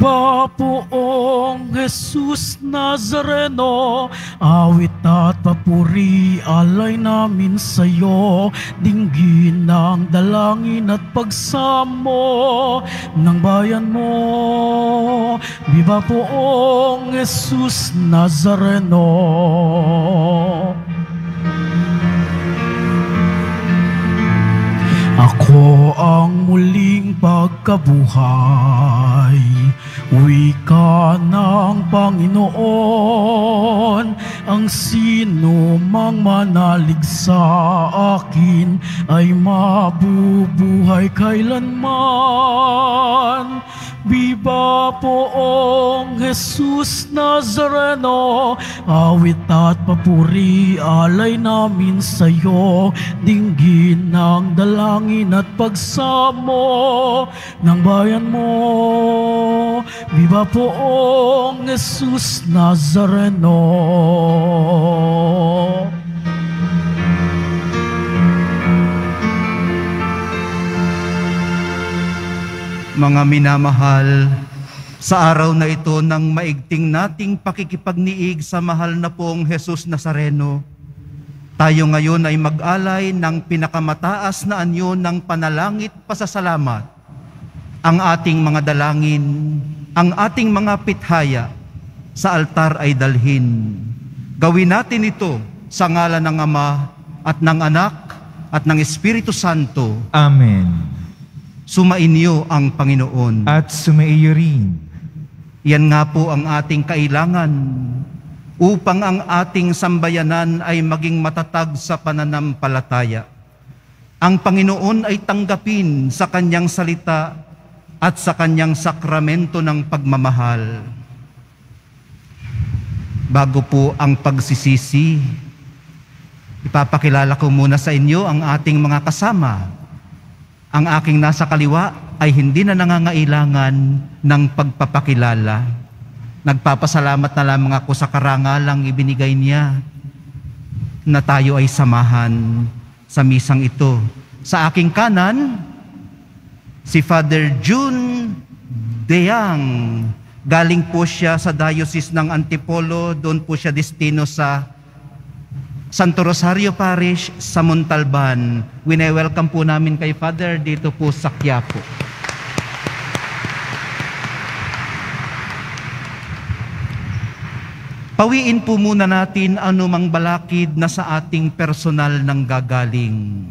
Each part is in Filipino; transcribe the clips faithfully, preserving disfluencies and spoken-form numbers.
Viva poong Jesus Nazareno, awit at papuri alay namin sa'yo, dinggin ng dalangin at pagsamo ng bayan mo. Viva poong Jesus Nazareno. Ako ang muling pagkabuhay, wika ng Panginoon. Ang sino mang manalig sa akin ay mabubuhay kailanman. Viva poong Jesus Nazareno, awit at papuri alay namin sa'yo, dinggin ng dalangin at pagsamo ng bayan mo. Viva poong Jesus Nazareno. Mga minamahal, sa araw na ito ng maigting nating pakikipagniig sa mahal na pong Jesus Nazareno, tayo ngayon ay mag-alay ng pinakamataas na anyo ng panalangit pasasalamat. Ang ating mga dalangin, ang ating mga pithaya sa altar ay dalhin. Gawin natin ito sa ngalan ng Ama at ng Anak at ng Espiritu Santo. Amen. Sumainyo ang Panginoon. At sumaiyo rin. Yan nga po ang ating kailangan upang ang ating sambayanan ay maging matatag sa pananampalataya. Ang Panginoon ay tanggapin sa Kanyang salita at sa Kanyang sakramento ng pagmamahal. Bago po ang pagsisisi, ipapakilala ko muna sa inyo ang ating mga kasama. Ang aking nasa kaliwa ay hindi na nangangailangan ng pagpapakilala. Nagpapasalamat na lamang ako sa karangalang ibinigay niya na tayo ay samahan sa misang ito. Sa aking kanan, si Father June Deang. Galing po siya sa Diocese ng Antipolo, doon po siya destino sa Santo Rosario Parish sa Montalban. Wine-welcome po namin kay Father dito po sa Quiapo. Pawiin po muna natin anumang balakid na sa ating personal nang gagaling.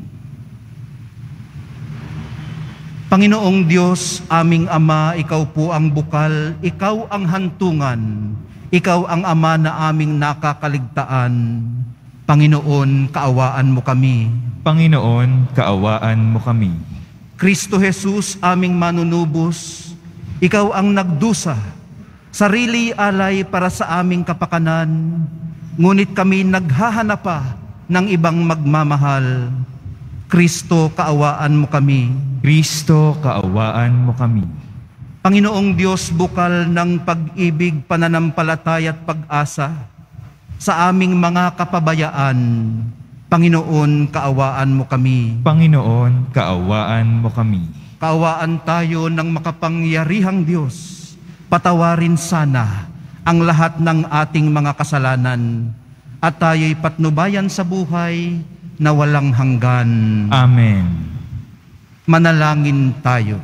Panginoong Diyos, aming Ama, Ikaw po ang bukal, Ikaw ang hantungan, Ikaw ang Ama na aming nakakaligtaan. Panginoon, kaawaan mo kami. Panginoon, kaawaan mo kami. Kristo Jesus, aming manunubos, Ikaw ang nagdusa, sarili alay para sa aming kapakanan, ngunit kami naghahanap pa ng ibang magmamahal. Kristo, kaawaan mo kami. Kristo, kaawaan mo kami. Panginoong Diyos, bukal ng pag-ibig, pananampalataya at pag-asa, sa aming mga kapabayaan, Panginoon, kaawaan mo kami. Panginoon, kaawaan mo kami. Kaawaan tayo ng makapangyarihang Diyos. Patawarin sana ang lahat ng ating mga kasalanan at tayo'y patnubayan sa buhay na walang hanggan. Amen. Manalangin tayo.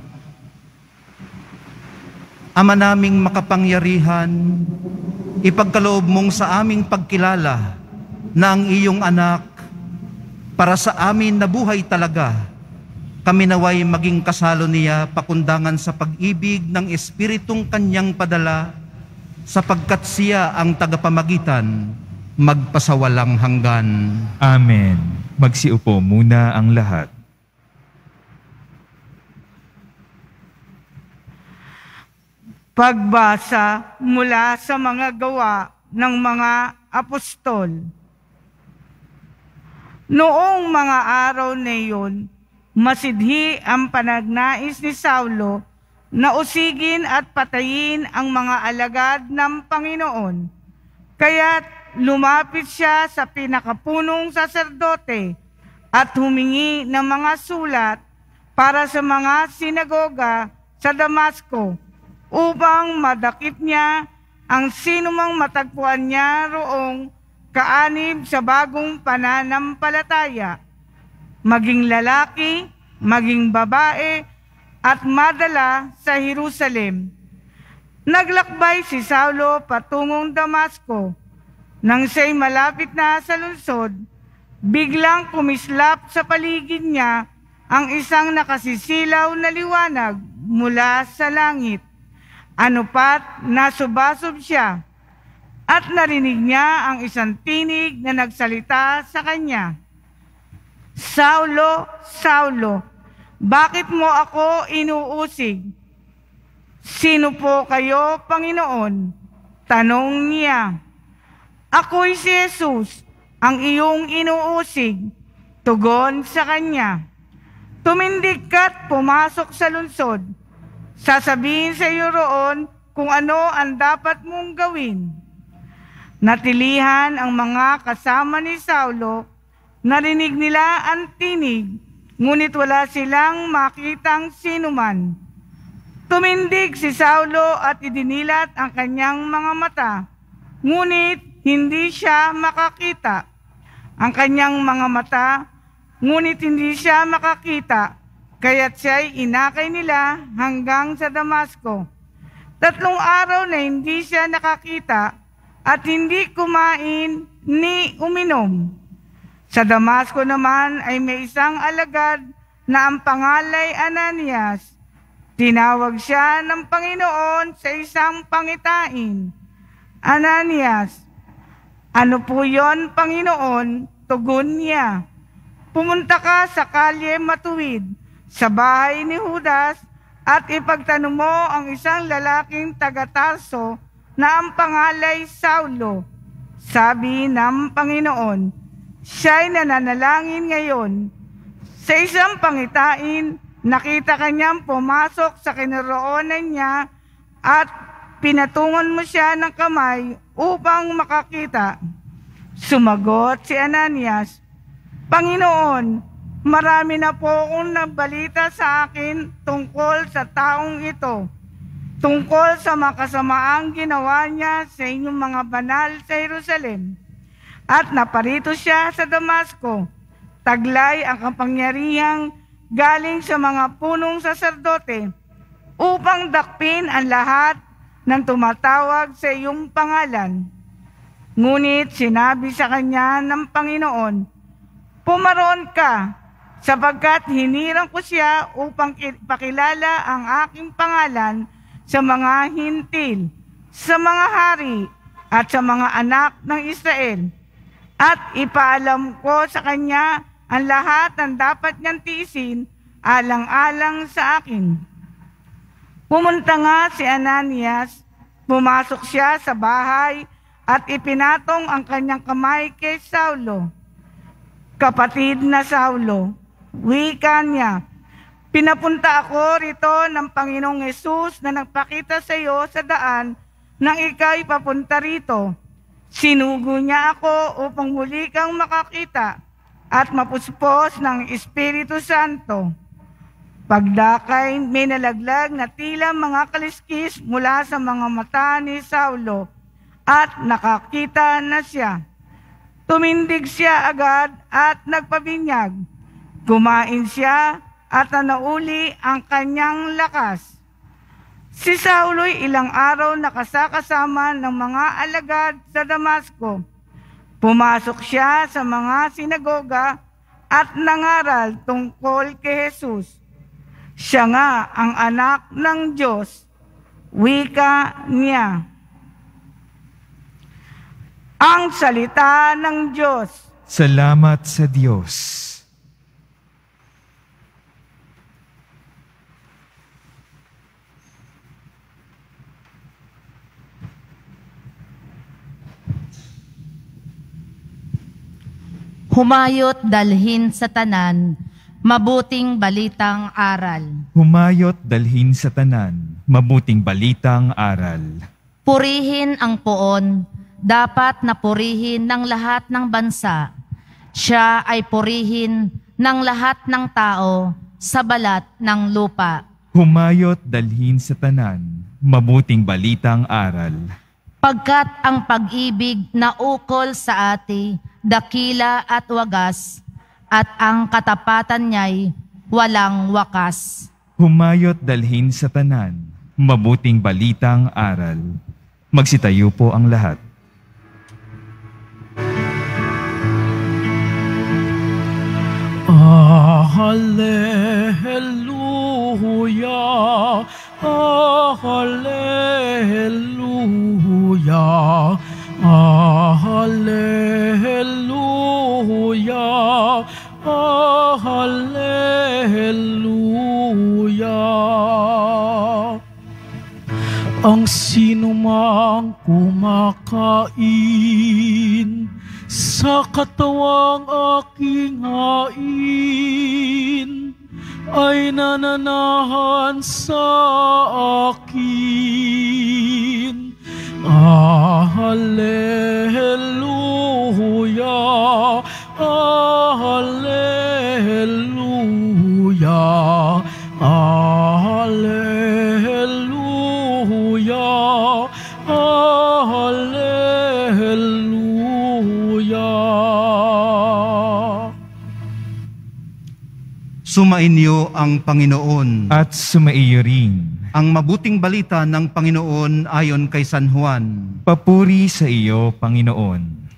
Ama naming makapangyarihan, ipagkaloob mong sa aming pagkilala na ang iyong anak para sa amin na buhay talaga. Kami naway maging kasalo niya pakundangan sa pag-ibig ng Espiritong Kanyang padala, sapagkat siya ang tagapamagitan magpasawalang hanggan. Amen. Magsiupo muna ang lahat. Pagbasa mula sa mga gawa ng mga apostol. Noong mga araw na iyon, masidhi ang panagnais ni Saulo na usigin at patayin ang mga alagad ng Panginoon. Kaya't lumapit siya sa pinakapunong saserdote at humingi ng mga sulat para sa mga sinagoga sa Damasco upang madakip niya ang sinumang matagpuan niya roong kaanib sa bagong pananampalataya, maging lalaki, maging babae, at madala sa Jerusalem. Naglakbay si Saulo patungong Damasco. Nang siya'y malapit na sa lungsod, biglang kumislap sa paligid niya ang isang nakasisilaw na liwanag mula sa langit. Ano pat, nasubasob siya at narinig niya ang isang tinig na nagsalita sa kanya. Saulo, Saulo, bakit mo ako inuusig? Sino po kayo, Panginoon? Tanong niya. Ako'y si Jesus, ang iyong inuusig. Tugon sa kanya. Tumindig ka't pumasok sa lungsod. Sasabihin sa iyo roon kung ano ang dapat mong gawin. Natilihan ang mga kasama ni Saulo, narinig nila ang tinig, ngunit wala silang makitang sinuman. Tumindig si Saulo at idinilat ang kanyang mga mata, ngunit hindi siya makakita. Ang kanyang mga mata, ngunit hindi siya makakita, kaya't siya'y inakay nila hanggang sa Damasco. Tatlong araw na hindi siya nakakita at hindi kumain ni uminom. Sa Damasco naman ay may isang alagad na ang pangalay Ananias. Tinawag siya ng Panginoon sa isang pangitain. Ananias, ano po yon, Panginoon? Tugon niya. Pumunta ka sa kalye matuwid sa bahay ni Judas at ipagtanong mo ang isang lalaking taga-Tarso na ang pangalay Saulo. Sabi ng Panginoon, siya'y nananalangin ngayon. Sa isang pangitain, nakita kanyang pumasok sa kinaroonan niya at pinatungan mo siya ng kamay upang makakita. Sumagot si Ananias, Panginoon, marami na po akong nabalita sa akin tungkol sa taong ito, tungkol sa makasamaang ginawa niya sa inyong mga banal sa Jerusalem. At naparito siya sa Damasco, taglay ang kapangyarihang galing sa mga punong saserdote upang dakpin ang lahat ng tumatawag sa iyong pangalan. Ngunit sinabi sa kanya ng Panginoon, pumaroon ka, sapagkat hinirang ko siya upang pakilala ang aking pangalan sa mga hintil, sa mga hari, at sa mga anak ng Israel. At ipaalam ko sa kanya ang lahat ng dapat niyang tiisin alang-alang sa akin. Pumunta nga si Ananias, pumasok siya sa bahay at ipinatong ang kanyang kamay kay Saulo. Kapatid na Saulo, wika niya, pinapunta ako rito ng Panginoong Hesus na nagpakita sa iyo sa daan nang ika'y papunta rito. Sinugo niya ako upang muli kang makakita at mapuspos ng Espiritu Santo. Pagdakay, may nalaglag na tila mga kaliskis mula sa mga mata ni Saulo at nakakita na siya. Tumindig siya agad at nagpabinyag. Kumain siya at nauli ang kanyang lakas. Si Saulo'y ilang araw nakasakasama ng mga alagad sa Damasco. Pumasok siya sa mga sinagoga at nangaral tungkol kay Jesus. Siya nga ang anak ng Diyos. Wika niya. Ang salita ng Diyos. Salamat sa Diyos. Humayot dalhin sa tanan, mabuting balitang aral. Humayot dalhin sa tanan, mabuting balitang aral. Purihin ang poon, dapat na purihin ng lahat ng bansa. Siya ay purihin ng lahat ng tao sa balat ng lupa. Humayot dalhin sa tanan, mabuting balitang aral. Pagkat ang pag-ibig na ukol sa ati, dakila at wagas, at ang katapatan niya'y walang wakas. Humayot dalhin sa tanan, mabuting balitang aral. Magsitayo po ang lahat. Ah, hallelujah, ah, hallelujah, ah, hallelujah, ah, hallelujah. Ang sinumang kumakain sa katawang aking hain ay nananahan sa akin. Ah, hallelujah, ah, hallelujah, ah, hallelujah, ah, hallelujah. Sumainyo ang Panginoon. At sumaiyo rin. Ang mabuting balita ng Panginoon ayon kay San Juan. Papuri sa iyo, Panginoon.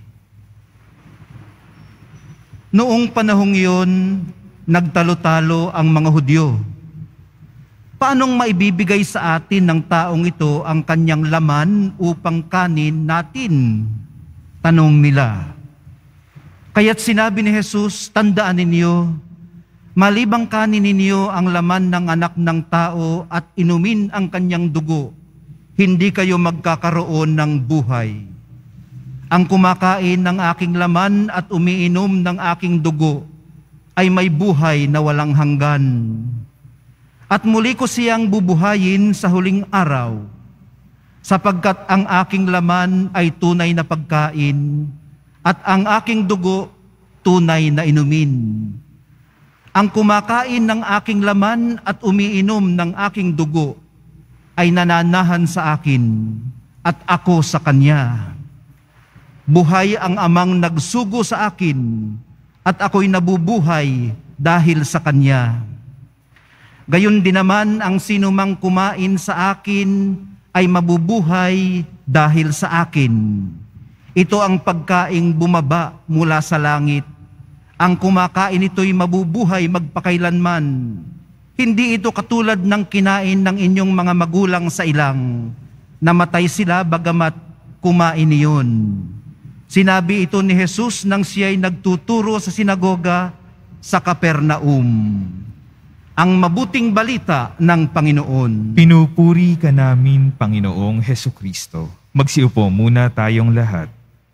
Noong panahong iyon, nagtalo-talo ang mga Hudyo. Paanong maibibigay sa atin ng taong ito ang kanyang laman upang kanin natin? Tanong nila. Kaya't sinabi ni Jesus, tandaan ninyo, malibang kanin ninyo ang laman ng anak ng tao at inumin ang kanyang dugo, hindi kayo magkakaroon ng buhay. Ang kumakain ng aking laman at umiinom ng aking dugo ay may buhay na walang hanggan. At muli ko siyang bubuhayin sa huling araw, sapagkat ang aking laman ay tunay na pagkain at ang aking dugo tunay na inumin. Ang kumakain ng aking laman at umiinom ng aking dugo ay nananahan sa akin at ako sa kanya. Buhay ang amang nagsugo sa akin at ako'y nabubuhay dahil sa kanya. Gayon din naman ang sinumang kumain sa akin ay mabubuhay dahil sa akin. Ito ang pagkaing bumaba mula sa langit. Ang kumakain ito'y mabubuhay magpakailanman. Hindi ito katulad ng kinain ng inyong mga magulang sa ilang. Namatay sila bagamat kumain iyon. Sinabi ito ni Jesus nang siya'y nagtuturo sa sinagoga sa Capernaum. Ang mabuting balita ng Panginoon. Pinupuri ka namin, Panginoong Hesukristo. Magsiupo muna tayong lahat.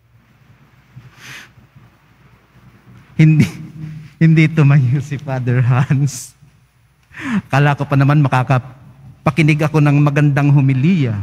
Hindi, hindi tumayo si Father Hans. Kala ko pa naman makakapakinig ako ng magandang homilya.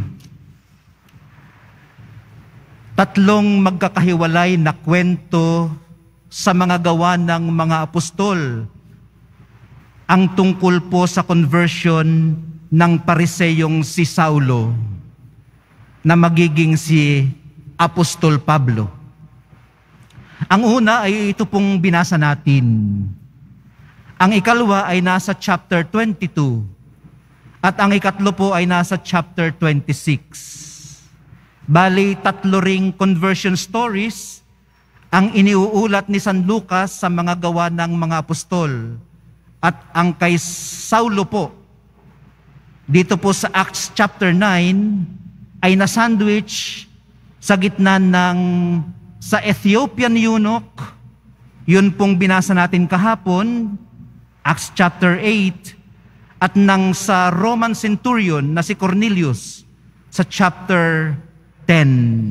Tatlong magkakahiwalay na kwento sa mga gawa ng mga apostol. Ang tungkol po sa conversion ng Pariseyong si Saulo na magiging si Apostol Pablo. Ang una ay ito pong binasa natin. Ang ikalawa ay nasa chapter twenty-two at ang ikatlo po ay nasa chapter twenty-six. Bali, tatlo ring conversion stories ang iniuulat ni San Lucas sa mga gawa ng mga apostol. At ang kay Saulo po, dito po sa Acts chapter nine, ay nasandwich sa gitna ng sa Ethiopian eunuch, yun pong binasa natin kahapon, Acts chapter eight, at nang sa Roman centurion na si Cornelius sa chapter ten.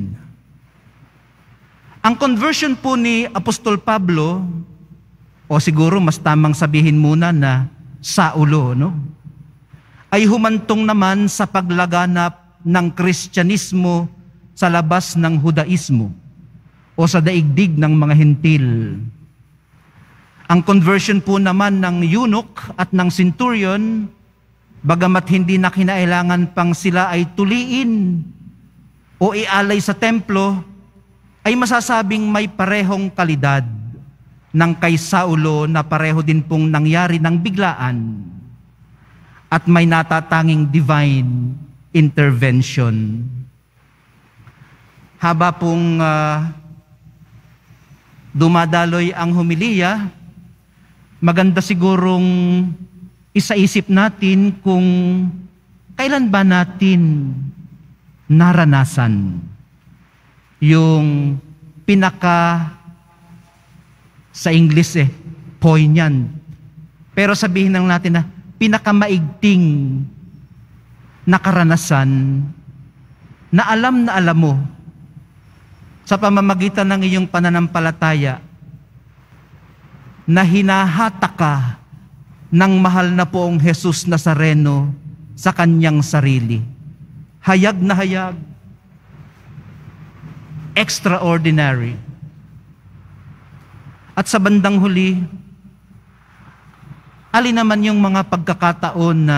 Ang conversion po ni Apostol Pablo, o siguro mas tamang sabihin muna na Saulo, no? Ay humantong naman sa paglaganap ng Kristyanismo sa labas ng Hudaismo o sa daigdig ng mga Hentil. Ang conversion po naman ng eunuch at ng centurion bagamat hindi na kinailangan pang sila ay tuliin o ialay sa templo, ay masasabing may parehong kalidad ng kay Saulo na pareho din pong nangyari ng biglaan at may natatanging divine intervention. Haba pong uh, dumadaloy ang homilya, maganda sigurong isaisip natin kung kailan ba natin naranasan yung pinaka, sa English eh, poignant. Pero sabihin lang natin na pinakamaigting na karanasan na alam na alam mo sa pamamagitan ng iyong pananampalataya na hinahata ka ng mahal na poong Jesus Nazareno sa kanyang sarili. Hayag na hayag. Extraordinary. At sa bandang huli, alin naman yung mga pagkakataon na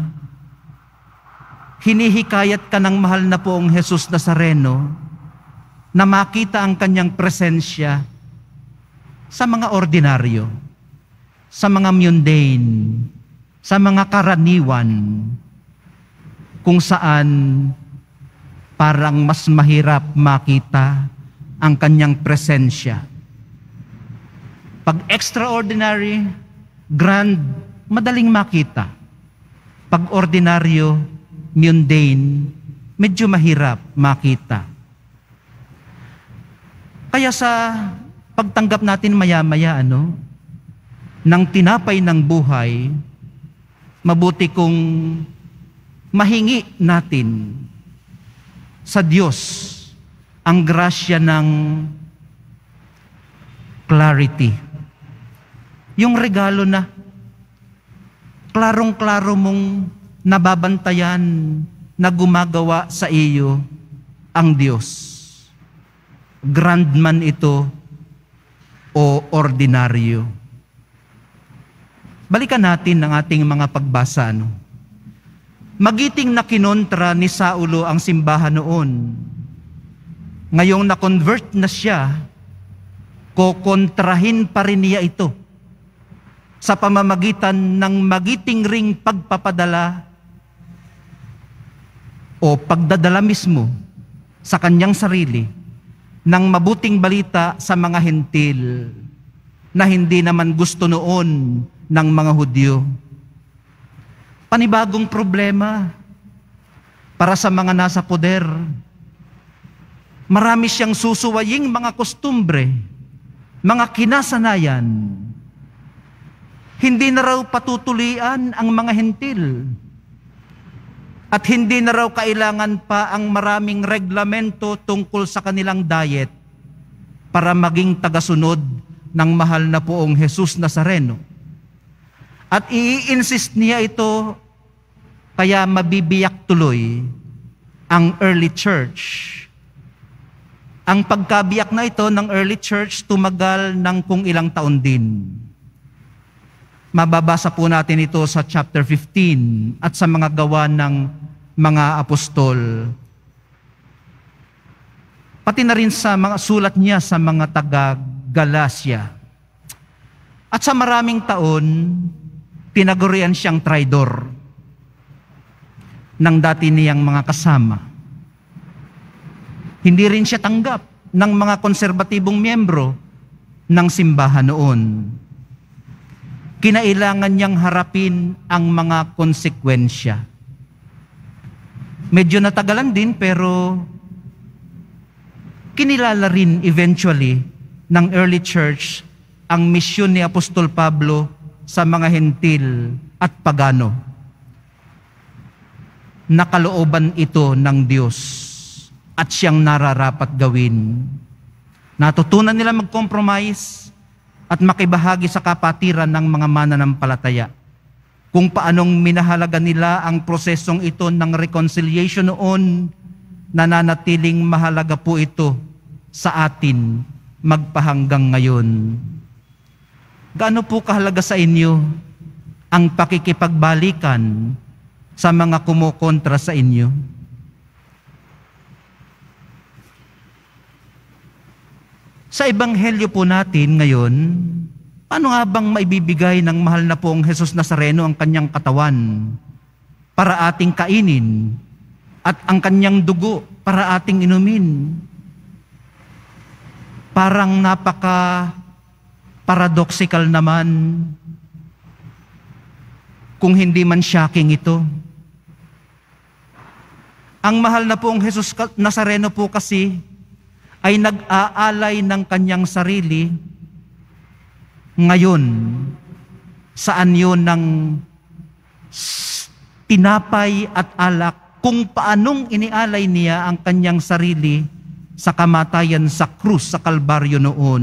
hinihikayat ka ng mahal na poong Jesus Nazareno na makita ang kanyang presensya sa mga ordinaryo, sa mga mundane, sa mga karaniwan, kung saan parang mas mahirap makita ang kanyang presensya. Pag extraordinary, grand, madaling makita. Pag ordinaryo, mundane, medyo mahirap makita. Kaya sa pagtanggap natin maya-maya, ano, ng tinapay ng buhay, mabuti kung mahingi natin sa Diyos ang grasya ng clarity. Yung regalo na klarong-klaro mong nababantayan na gumagawa sa iyo ang Diyos. Grand man ito o ordinaryo. Balikan natin ang ating mga pagbasa. Ano? Magiting na kinontra ni Saulo ang simbahan noon. Ngayong na-convert na siya, kokontrahin pa rin niya ito sa pamamagitan ng magiting ring pagpapadala o pagdadala mismo sa kanyang sarili ng mabuting balita sa mga hentil na hindi naman gusto noon ng mga Hudyo. Panibagong problema para sa mga nasa poder. Marami siyang susuwaying mga kostumbre, mga kinasanayan. Hindi na raw patutulian ang mga hentil. At hindi na raw kailangan pa ang maraming reglamento tungkol sa kanilang diet para maging tagasunod ng mahal na poong Jesus Nazareno. At i-insist niya ito, kaya mabibiyak tuloy ang early church. Ang pagkabiyak na ito ng early church tumagal ng kung ilang taon din. Mababasa po natin ito sa chapter fifteen at sa mga gawa ng mga apostol. Pati na rin sa mga sulat niya sa mga taga-Galacia. At sa maraming taon, tinagurian siyang traidor ng dati niyang mga kasama. Hindi rin siya tanggap ng mga konserbatibong miyembro ng simbahan noon. Kinailangan niyang harapin ang mga konsekwensya. Medyo natagalan din pero kinilala rin eventually ng early church ang misyon ni Apostol Pablo sa mga hentil at pagano. Nakalooban ito ng Diyos at siyang nararapat gawin. Natutunan nila mag-compromise at makibahagi sa kapatiran ng mga mananampalataya. Kung paanong minahalaga nila ang prosesong ito ng reconciliation noon, nananatiling mahalaga po ito sa atin magpahanggang ngayon. Gaano po kahalaga sa inyo ang pakikipagbalikan sa mga kumukontra sa inyo. Sa ebanghelyo po natin ngayon, paano nga bang maibibigay ng mahal na poong Jesus Nazareno ang kanyang katawan para ating kainin at ang kanyang dugo para ating inumin? Parang napaka paradoxical naman, kung hindi man shocking ito. Ang mahal na poong Jesus Nazareno po kasi ay nag-aalay ng kanyang sarili ngayon. Saan yun ng tinapay at alak, kung paanong inialay niya ang kanyang sarili sa kamatayan sa krus sa Kalbaryo noon.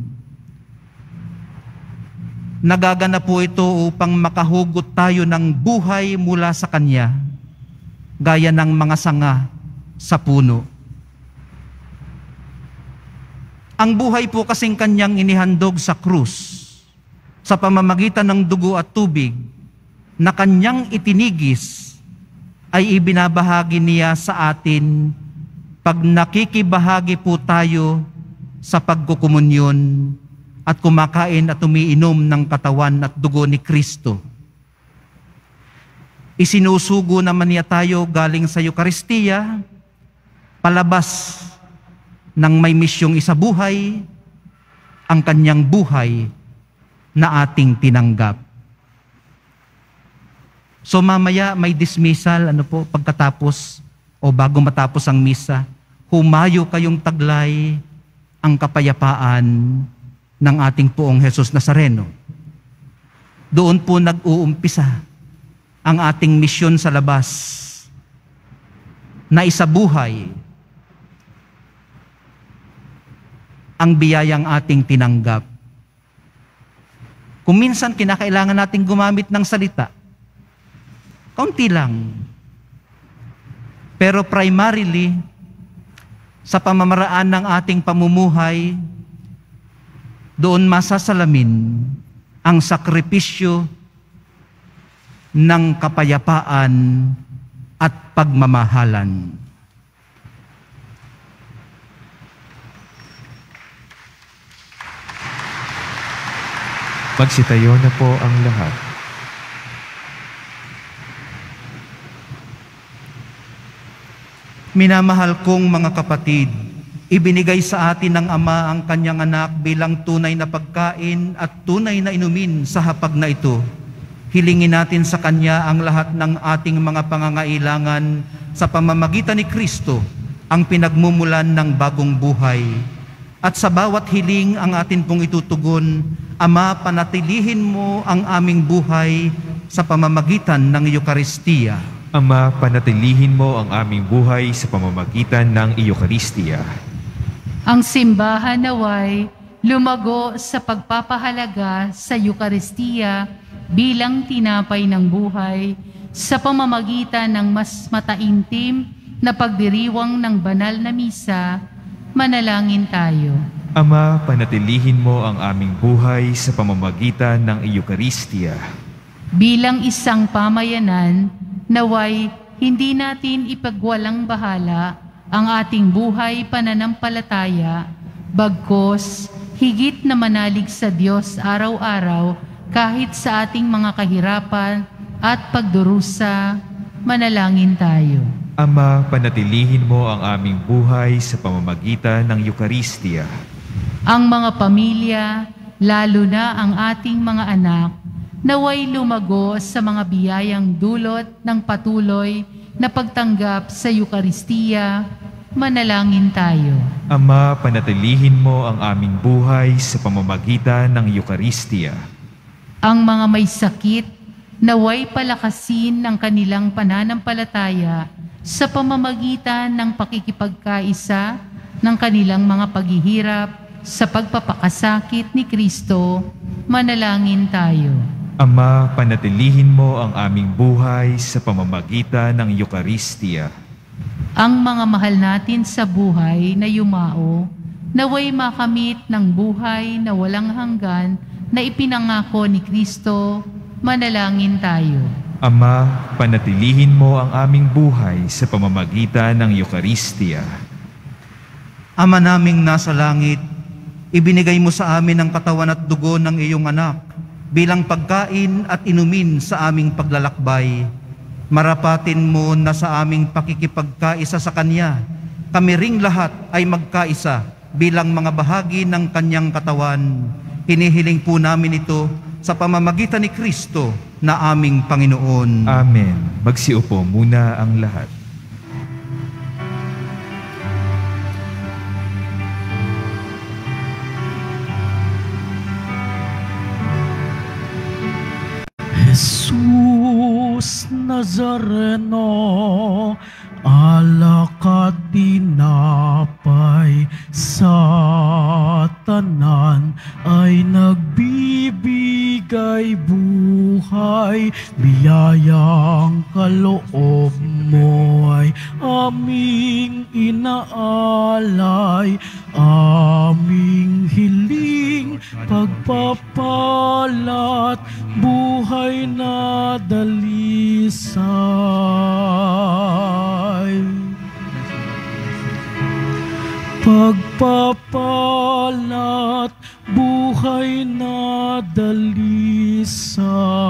Nagaganap po ito upang makahugot tayo ng buhay mula sa Kanya, gaya ng mga sanga sa puno. Ang buhay po kasing Kanyang inihandog sa krus, sa pamamagitan ng dugo at tubig, na Kanyang itinigis, ay ibinabahagi niya sa atin pag nakikibahagi po tayo sa pagkukumunyon at kumakain at umiinom ng katawan at dugo ni Kristo. Isinusugo naman niya tayo galing sa Eucharistia, palabas ng may misyong isabuhay, ang kanyang buhay na ating tinanggap. So mamaya may dismissal, ano po, pagkatapos o bago matapos ang misa, humayo kayong taglay ang kapayapaan ng ating poong Jesus Nazareno. Doon po nag-uumpisa ang ating misyon sa labas na isabuhay ang biyayang ating tinanggap. Kung minsan kinakailangan nating gumamit ng salita, kaunti lang. Pero primarily, sa pamamaraan ng ating pamumuhay, doon masasalamin ang sakripisyo ng kapayapaan at pagmamahalan. Magsitayo na po ang lahat. Minamahal kong mga kapatid, ibinigay sa atin ng Ama ang kanyang anak bilang tunay na pagkain at tunay na inumin sa hapag na ito. Hilingin natin sa Kanya ang lahat ng ating mga pangangailangan sa pamamagitan ni Kristo, ang pinagmumulan ng bagong buhay. At sa bawat hiling ang atin pong itutugon, Ama, panatilihin mo ang aming buhay sa pamamagitan ng Eucharistia. Ama, panatilihin mo ang aming buhay sa pamamagitan ng Eucharistia. Ang simbahan naway lumago sa pagpapahalaga sa Eucharistia bilang tinapay ng buhay sa pamamagitan ng mas mataimtim na pagdiriwang ng banal na misa. Manalangin tayo. Ama, panatilihin mo ang aming buhay sa pamamagitan ng Eucharistia. Bilang isang pamayanan, naway hindi natin ipagwalang bahala ang ating buhay pananampalataya, bagkos higit na manalig sa Diyos araw-araw kahit sa ating mga kahirapan at pagdurusa. Manalangin tayo. Ama, panatilihin mo ang aming buhay sa pamamagitan ng Eucharistia. Ang mga pamilya, lalo na ang ating mga anak, naway lumago sa mga biyayang dulot ng patuloy na pagtanggap sa Eucharistia. Manalangin tayo. Ama, panatilihin mo ang aming buhay sa pamamagitan ng Eucharistia. Ang mga may sakit, naway palakasin ng kanilang pananampalataya sa pamamagitan ng pakikipagkaisa ng kanilang mga paghihirap sa pagpapakasakit ni Kristo. Manalangin tayo. Ama, panatilihin mo ang aming buhay sa pamamagitan ng Eucharistia. Ang mga mahal natin sa buhay na yumao, naway makamit ng buhay na walang hanggan na ipinangako ni Kristo. Manalangin tayo. Ama, panatilihin mo ang aming buhay sa pamamagitan ng Eucharistia. Ama naming nasa langit, ibinigay mo sa amin ang katawan at dugo ng iyong anak bilang pagkain at inumin sa aming paglalakbay. Marapatin mo na sa aming pakikipagkaisa sa Kanya, kami ring lahat ay magkaisa bilang mga bahagi ng Kanyang katawan. Hinihiling po namin ito sa pamamagitan ni Kristo na aming Panginoon. Amen. Magsiupo muna ang lahat. Jesus Nazareno, alakad tinapay sa tanan ay nagbibigay buhay, biyayang kaloob mo ay aming inaalay, aming hiling pagpapalat, buhay na dalisay. Pagpapalat, buhay na dalisay.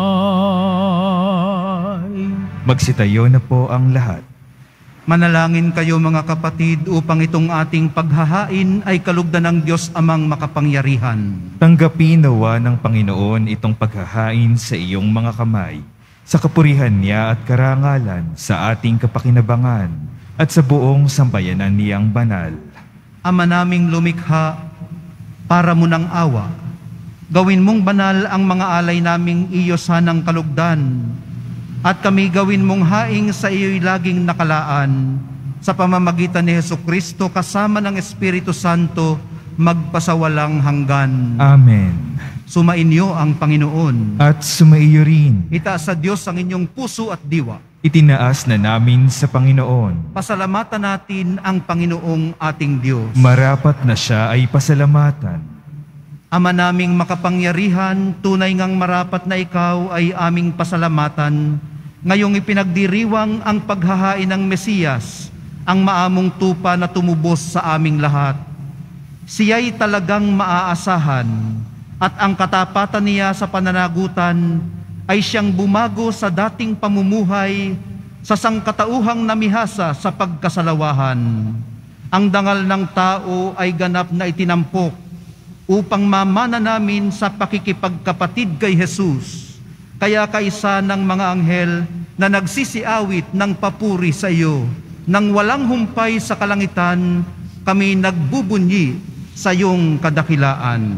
Magsitayo na po ang lahat. Manalangin kayo mga kapatid upang itong ating paghahain ay kalugdan ng Diyos Amang makapangyarihan. Tanggapin nawa ng Panginoon itong paghahain sa iyong mga kamay, sa kapurihan niya at karangalan, sa ating kapakinabangan, at sa buong sambayanan niyang banal. Ama naming lumikha, para mo ng awa, gawin mong banal ang mga alay naming iyo sanang kalugdan, at kami gawin mong haing sa iyo'y laging nakalaan, sa pamamagitan ni Jesucristo kasama ng Espiritu Santo, magpasawalang hanggan. Amen. Sumainyo ang Panginoon. At sumaiyo rin. Itaas sa Diyos ang inyong puso at diwa. Itinaas na namin sa Panginoon. Pasalamatan natin ang Panginoong ating Diyos. Marapat na siya ay pasalamatan. Ama naming makapangyarihan, tunay ngang marapat na ikaw ay aming pasalamatan. Ngayong ipinagdiriwang ang paghahain ng Mesiyas, ang maamong tupa na tumubos sa aming lahat. Siya'y talagang maaasahan, at ang katapatan niya sa pananagutan ay siyang bumago sa dating pamumuhay sa sangkatauhang namihasa sa pagkasalawahan. Ang dangal ng tao ay ganap na itinampok upang mamana namin sa pakikipagkapatid kay Jesus. Kaya kaisa ng mga anghel na nagsisiawit ng papuri sa iyo, nang walang humpay sa kalangitan, kami nagbubunyi sa iyong kadakilaan.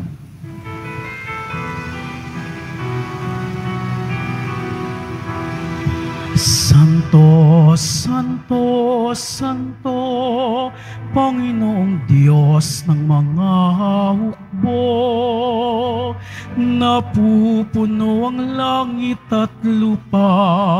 Santo, Santo, Santo, Panginoong Diyos ng mga hukbo, napupuno ang langit at lupa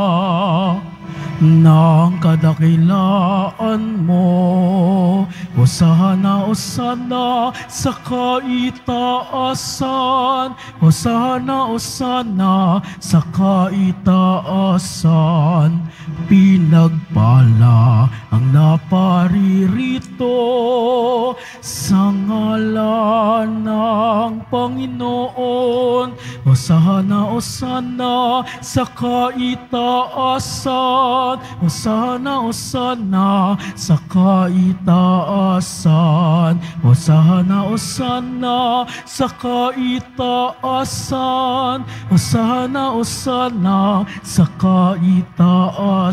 ng kadakilaan mo. Hosana, Hosana sa kaitaasan, Hosana, Hosana sa kaitaasan. Pinagpala ang naparirito sa ngalan ng Panginoon. Hosana, Hosana sa kaitaasan, Hosana, Hosana sa kaitaasan, Hosana, Hosana sa kaitaasan, Hosana, Hosana sa kaitaasan.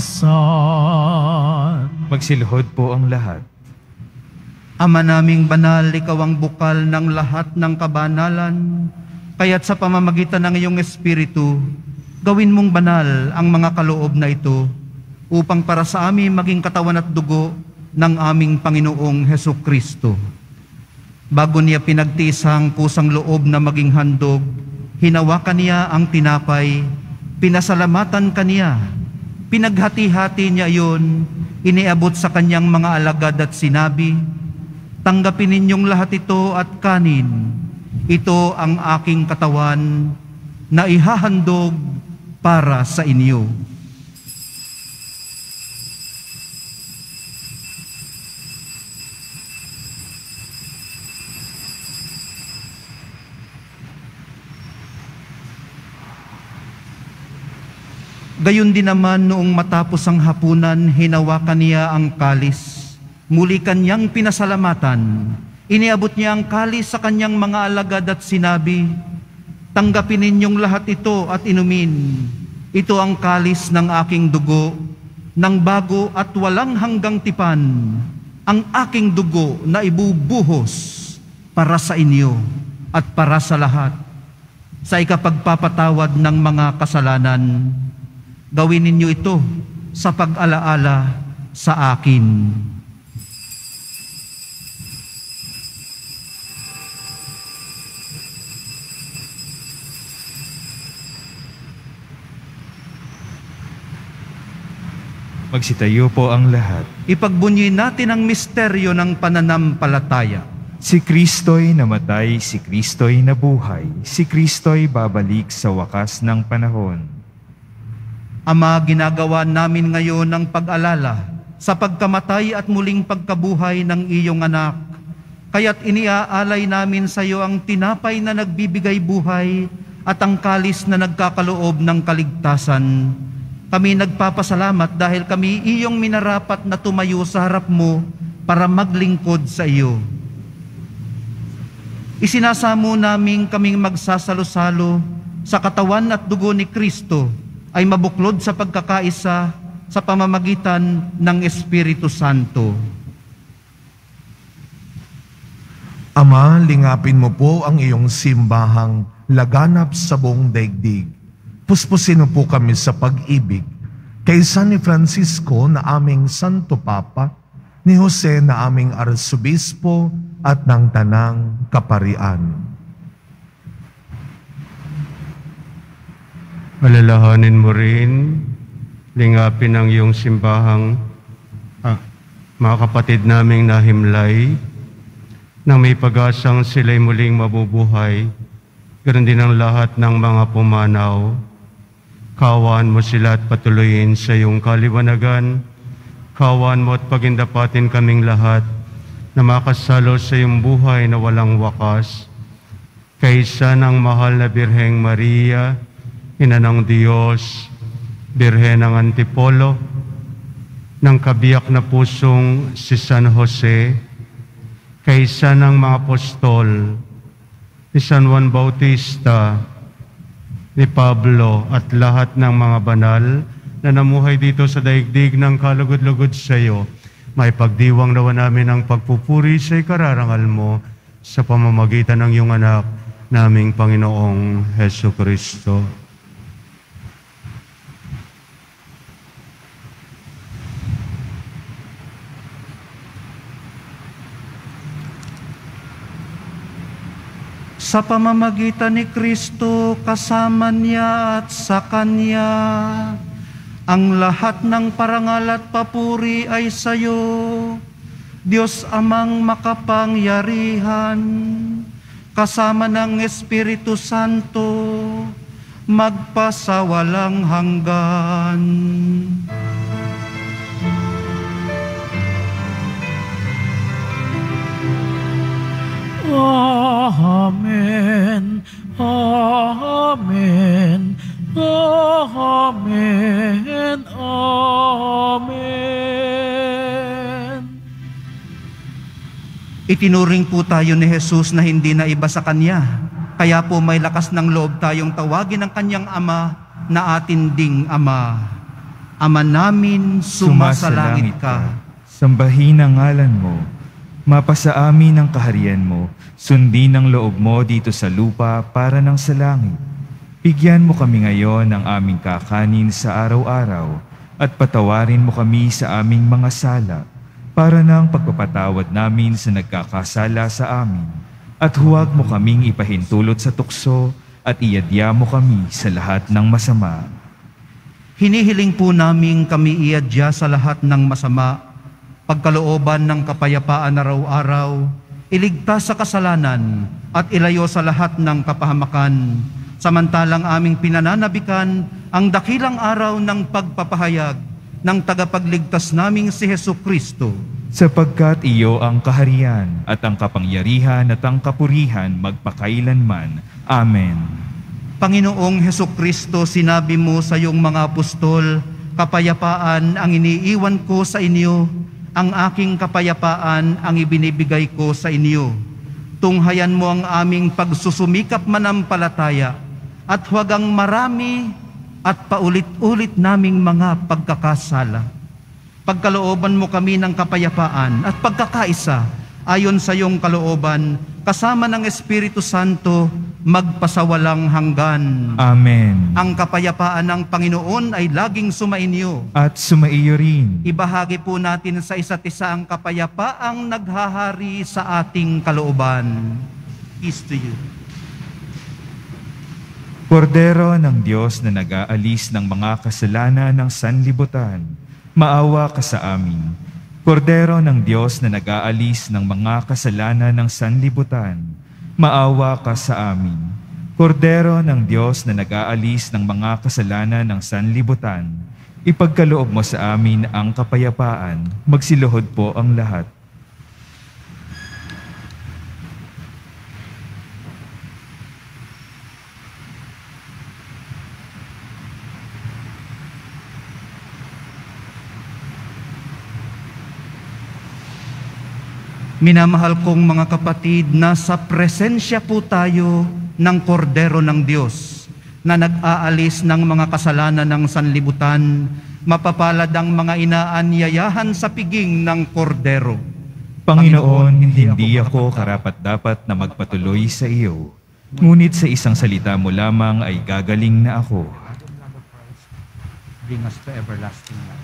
Magsilhod po ang lahat. Ama naming banal, ikaw ang bukal ng lahat ng kabanalan, kaya't sa pamamagitan ng iyong Espiritu, gawin mong banal ang mga kaloob na ito, upang para sa amin maging katawan at dugo ng aming Panginoong Hesukristo. Bago niya pinagtiis ang kusang loob na maging handog, hinawakan niya ang tinapay, pinasalamatan kaniya, pinaghati-hati niya iyon, iniabot sa kanyang mga alagad at sinabi, "Tanggapin ninyong lahat ito at kanin. Ito ang aking katawan na ihahandog para sa inyo. Gayon din naman noong matapos ang hapunan, hinawakan niya ang kalis. Muli kanyang pinasalamatan. Iniabot niya ang kalis sa kanyang mga alagad at sinabi, "Tanggapin ninyong lahat ito at inumin. Ito ang kalis ng aking dugo, ng bago at walang hanggang tipan, ang aking dugo na ibubuhos para sa inyo at para sa lahat, sa ikapagpapatawad ng mga kasalanan. Gawin ninyo ito sa pag-alaala sa akin." Magsitayo po ang lahat. Ipagbunyi natin ang misteryo ng pananampalataya. Si Kristo'y namatay, si Kristo'y nabuhay, si Kristo'y babalik sa wakas ng panahon. Ama, ginagawa namin ngayon ang pag-alala sa pagkamatay at muling pagkabuhay ng iyong anak. Kaya't iniaalay namin sa iyo ang tinapay na nagbibigay buhay at ang kalis na nagkakaloob ng kaligtasan. Kami nagpapasalamat dahil kami iyong minarapat na tumayo sa harap mo para maglingkod sa iyo. Isinasamo namin kaming magsasalo-salo sa katawan at dugo ni Kristo ay mabuklod sa pagkakaisa sa pamamagitan ng Espiritu Santo. Ama, lingapin mo po ang iyong simbahang laganap sa buong daigdig. Puspusin mo po kami sa pag-ibig kay San ni Francisco na aming Santo Papa, ni Jose na aming Arsobispo at ng Tanang Kaparian. Alalahanin mo rin, lingapin ang iyong simbahang ah, mga kapatid naming nahimlay, nang may pag-asang sila'y muling mabubuhay, ganoon din ang lahat ng mga pumanaw. Kawan mo sila at patuloyin sa iyong kaliwanagan. Kawan mo at pagindapatin kaming lahat na makasalo sa iyong buhay na walang wakas. Kaysa ng mahal na Birheng Maria, Ina ng Diyos, Birhen ng Antipolo, ng kabiyak na pusong si San Jose, kaysa ng mga apostol, ni San Juan Bautista, ni Pablo at lahat ng mga banal na namuhay dito sa daigdig ng kalugod-lugod sa iyo, may pagdiwang nawa namin ang pagpupuri sa ikararangal mo sa pamamagitan ng iyong anak, naming Panginoong Hesu Kristo. Sa pamamagitan ni Kristo, kasama niya at sa Kanya, ang lahat ng parangal at papuri ay sa iyo, Diyos Amang makapangyarihan, kasama ng Espiritu Santo, magpasawalang hanggan. Amen. Amen. Amen. Amen. Itinuring po tayo ni Jesus na hindi na iba sa Kanya. Kaya po may lakas ng loob tayong tawagin ang Kanyang Ama na atin ding Ama. Ama namin, sumasalangit ka. Sambahin ang ngalan mo. Mapasa amin ang kaharian mo, sundin ang loob mo dito sa lupa para ng sa langit. Bigyan mo kami ngayon ng aming kakanin sa araw-araw at patawarin mo kami sa aming mga sala para ng pagpapatawad namin sa nagkakasala sa amin. At huwag mo kaming ipahintulot sa tukso at iadya mo kami sa lahat ng masama. Hinihiling po namin kami iadya sa lahat ng masama, pagkalooban ng kapayapaan araw-araw, iligtas sa kasalanan at ilayo sa lahat ng kapahamakan, samantalang aming pinananabikan ang dakilang araw ng pagpapahayag ng tagapagligtas naming si Hesukristo. Sapagkat iyo ang kaharian at ang kapangyarihan at ang kapurihan magpakailanman. Amen. Panginoong Hesukristo, sinabi mo sa iyong mga apostol, kapayapaan ang iniiwan ko sa inyo, ang aking kapayapaan ang ibinibigay ko sa inyo. Tunghayan mo ang aming pagsusumikap manampalataya at huwag ang marami at paulit-ulit naming mga pagkakasala. Pagkalooban mo kami ng kapayapaan at pagkakaisa ayon sa iyong kalooban, kasama ng Espiritu Santo, magpasawalang hanggan. Amen. Ang kapayapaan ng Panginoon ay laging sumainyo. At sumaiyo rin. Ibahagi po natin sa isa't isa ang kapayapaang naghahari sa ating kalooban. Peace to you. Kordero ng Diyos na nag-aalis ng mga kasalanan ng sanlibutan, maawa ka sa amin. Kordero ng Diyos na nag-aalis ng mga kasalanan ng sanlibutan, maawa ka sa amin. Kordero ng Diyos na nag-aalis ng mga kasalanan ng sanlibutan, ipagkaloob mo sa amin ang kapayapaan, magsiluhod po ang lahat. Minamahal kong mga kapatid, nasa presensya po tayo ng Kordero ng Diyos na nag-aalis ng mga kasalanan ng sanlibutan. Mapapalad ang mga inaanyayahan sa piging ng Kordero. Panginoon, hindi ako karapat-dapat na magpatuloy sa iyo, ngunit sa isang salita mo lamang ay gagaling na ako. Bring us to everlasting life.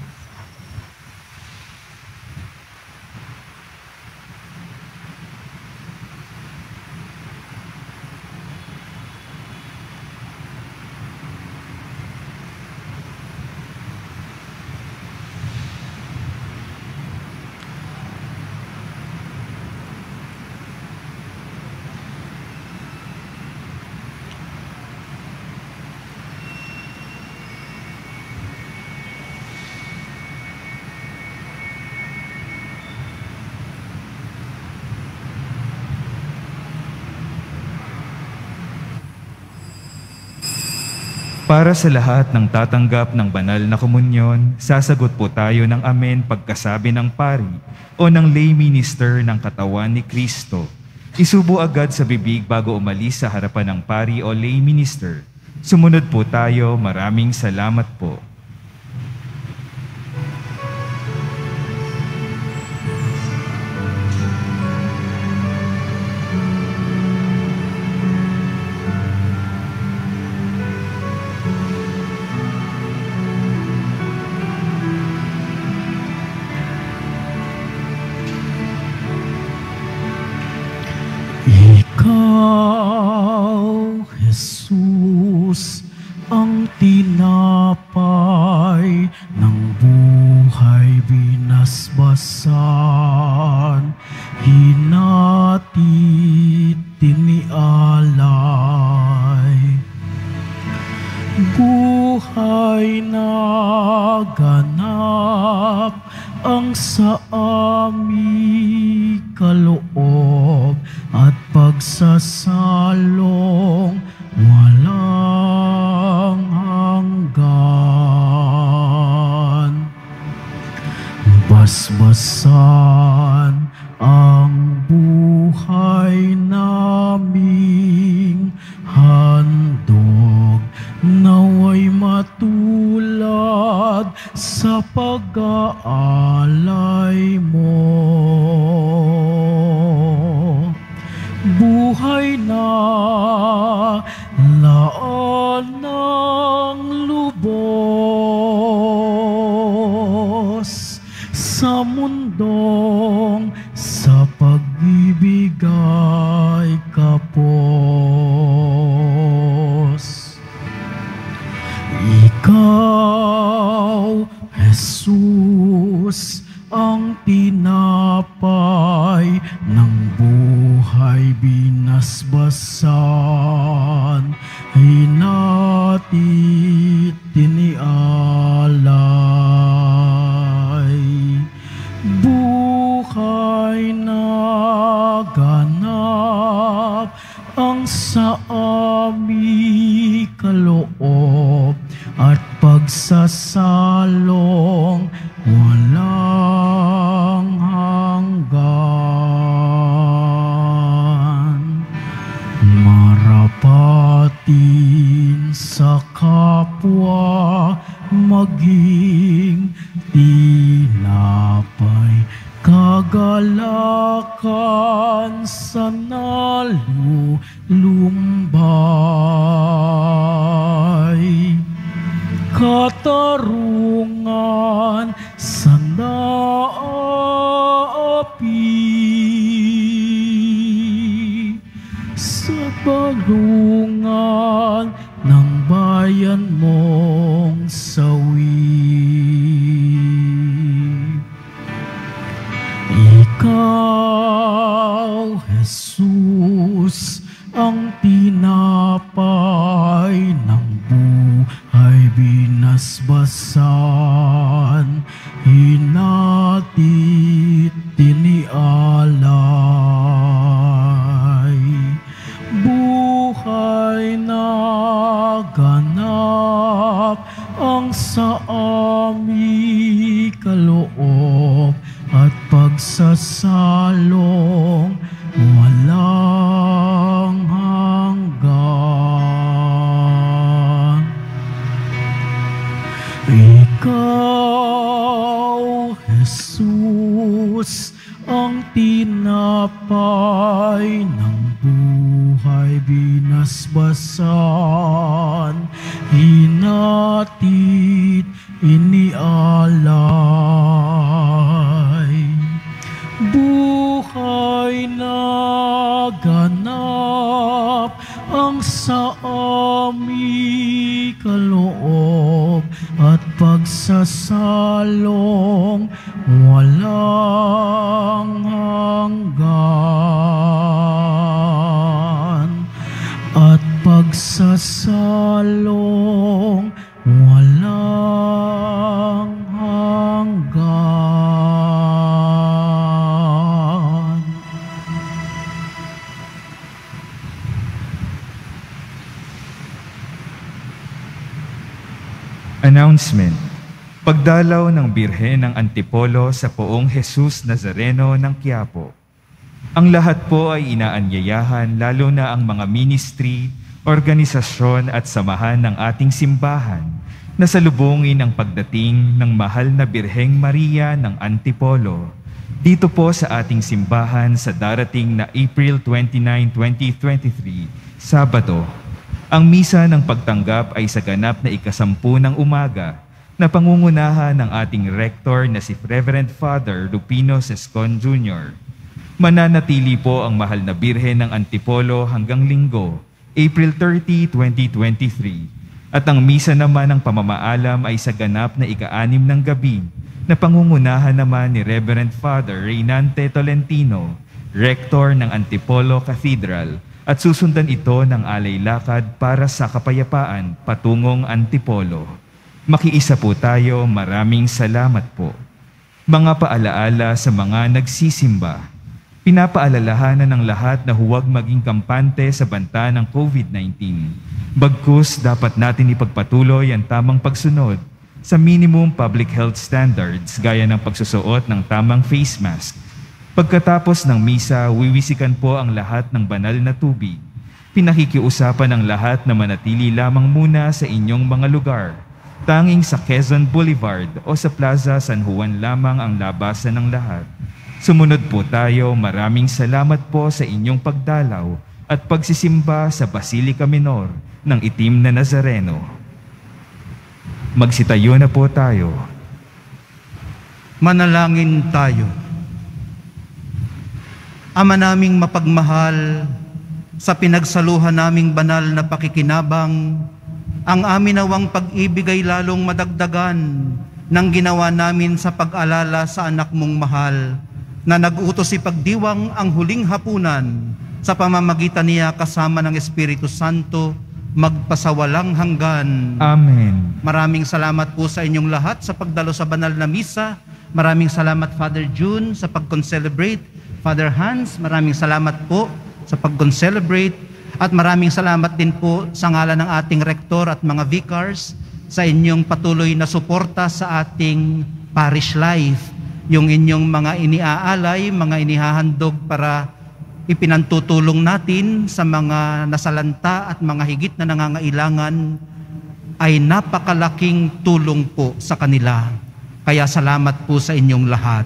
Para sa lahat ng tatanggap ng banal na komunyon, sasagot po tayo ng amen pagkasabi ng pari o ng lay minister ng katawan ni Kristo. Isubo agad sa bibig bago umalis sa harapan ng pari o lay minister. Sumunod po tayo, maraming salamat po. Ikaw, Jesus, ang tinapay ng buhay binasbasan, hinati tinialay. Buhay na ganap ang sa aming kaloob at pagsasalong walang hanggan. Basbasan ang buhay naming handog, naway matulad sa pag-aalay mo. Buhay na laan ng lubos sa mundong sa pag-ibig ay kapos. Ikaw, Jesus, ang tinapay ng buhay binasbasan, hinati kaloob at pagsasalong walang hanggan. Marapatin sa kapwa maging tinapay, kagalakan sa nalulumbay, katarungan sa naapi, sa balungan ng bayan mong sawi. Ikaw, Jesus, ang tinapay ng buhay binasbasan, hinatid tinialay, buhay na ganap ang sa aming kaloob at pagsasalong walang hanggan. Ikaw, Jesus, ang tinapay ng buhay binasbasan, hinatid inialay, buhay na ganap ang sa aming kaloob at pagsasalong walang hanggan, at pagsasalong walang hanggan. Announcement. Pagdalaw ng Birhen ng Antipolo sa Poong Jesus Nazareno ng Quiapo. Ang lahat po ay inaanyayahan, lalo na ang mga ministry, organisasyon at samahan ng ating simbahan na salubungin ang pagdating ng mahal na Birheng Maria ng Antipolo dito po sa ating simbahan sa darating na April twenty-ninth, twenty twenty-three, Sabado. Ang misa ng pagtanggap ay sa ganap na ikasampu ng umaga na pangungunahan ng ating rector na si Reverend Father Lupino Sescon Junior Mananatili po ang mahal na Birhen ng Antipolo hanggang Linggo, April thirtieth, twenty twenty-three. At ang misa naman ng pamamaalam ay sa ganap na ika-anim ng gabi na pangungunahan naman ni Reverend Father Reynante Tolentino, rector ng Antipolo Cathedral, at susundan ito ng alay lakad para sa kapayapaan patungong Antipolo. Makiisa po tayo, maraming salamat po. Mga paalaala sa mga nagsisimba. Pinapaalalahanan ng lahat na huwag maging kampante sa banta ng COVID nineteen. Bagkus, dapat natin ipagpatuloy ang tamang pagsunod sa minimum public health standards gaya ng pagsusuot ng tamang face mask. Pagkatapos ng misa, wiwisikan po ang lahat ng banal na tubig. Pinakikiusapan ang lahat na manatili lamang muna sa inyong mga lugar. Tanging sa Quezon Boulevard o sa Plaza San Juan lamang ang labasan ng lahat. Sumunod po tayo. Maraming salamat po sa inyong pagdalaw at pagsisimba sa Basilica Minor ng Itim na Nazareno. Magsitayo na po tayo. Manalangin tayo. Ama naming mapagmahal, sa pinagsaluhan naming banal na pakikinabang, ang amin nawang pag-ibig ay lalong madagdagan ng ginawa namin sa pag-alala sa anak mong mahal, na nag-utos ipagdiwang ang huling hapunan sa pamamagitan niya kasama ng Espiritu Santo, magpasawalang hanggan. Amen. Maraming salamat po sa inyong lahat sa pagdalo sa banal na misa. Maraming salamat Father June sa pag-concelebrate. Father Hans, maraming salamat po sa pag-concelebrate. At maraming salamat din po sa ngalan ng ating rektor at mga vicars sa inyong patuloy na suporta sa ating parish life. Yung inyong mga iniaalay, mga inihahandog para ipinantutulong natin sa mga nasalanta at mga higit na nangangailangan ay napakalaking tulong po sa kanila. Kaya salamat po sa inyong lahat.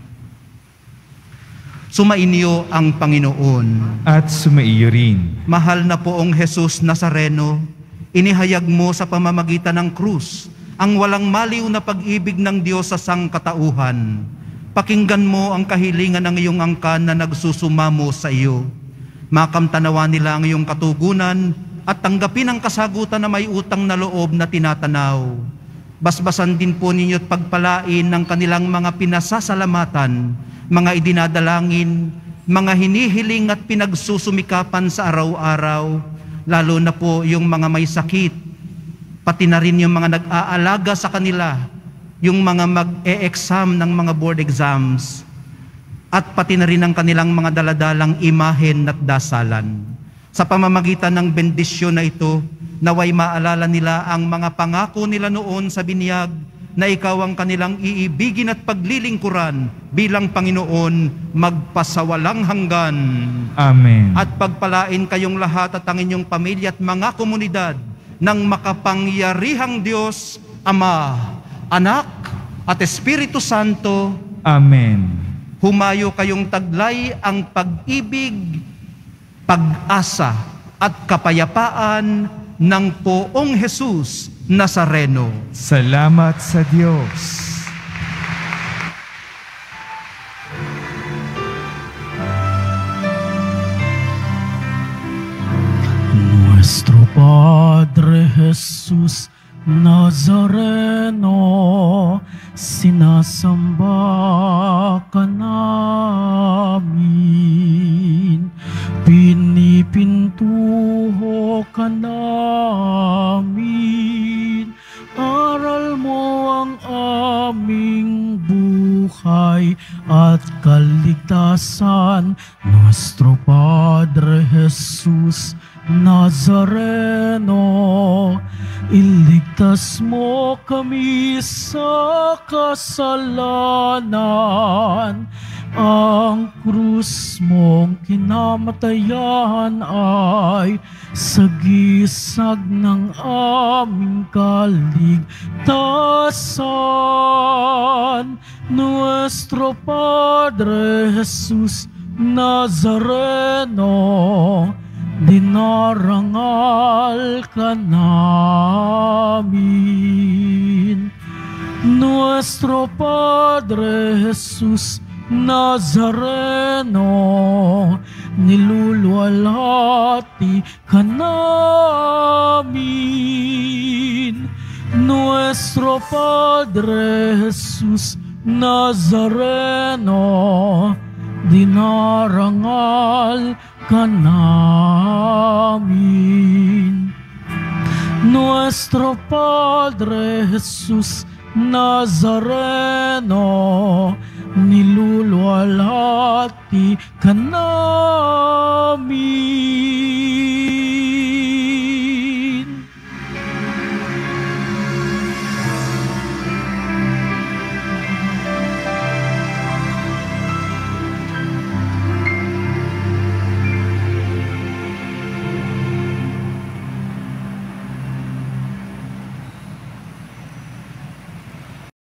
Sumainyo ang Panginoon. At sumaiyo rin. Mahal na poong Jesus Nazareno, inihayag mo sa pamamagitan ng krus ang walang maliw na pag-ibig ng Diyos sa sangkatauhan. Pakinggan mo ang kahilingan ng iyong angkan na nagsusumamo sa iyo. Makamtanawa nila ang iyong katugunan at tanggapin ang kasagutan na may utang na loob na tinatanaw. Basbasan din po ninyo at pagpalain ng kanilang mga pinasasalamatan, mga idinadalangin, mga hinihiling at pinagsusumikapan sa araw-araw, lalo na po yung mga may sakit, pati na rin yung mga nag-aalaga sa kanila, yung mga mag-e-exam ng mga board exams, at pati na rin ang kanilang mga daladalang imahen at dasalan. Sa pamamagitan ng bendisyon na ito, naway maalala nila ang mga pangako nila noon sa binyag na ikaw ang kanilang iibigin at paglilingkuran bilang Panginoon magpasawalang hanggan. Amen. At pagpalain kayong lahat at ang inyong pamilya at mga komunidad ng makapangyarihang Diyos, Ama, Anak, at Espiritu Santo. Amen. Humayo kayong taglay ang pag-ibig, pag-asa at kapayapaan ng Poong Jesus Nazareno. Salamat sa Diyos. Nuestro Padre Jesus Nazareno, sinasamba ka namin, pinipintuho ka namin, aral mo ang aming buhay at kaligtasan. Nuestro Padre Jesus Nazareno, iligtas mo kami sa kasalanan. Ang krus mong kinamatayan ay sagisag ng aming kaligtasan. Nuestro Padre Jesus Nazareno, dinarangal ka namin. Nuestro Padre Jesus Nazareno, niluluwalhati ka namin. Nuestro Padre Jesus Nazareno, dinarangal ka namin. Nuestro Padre Jesus Nazareno, niluluwalhati ka namin.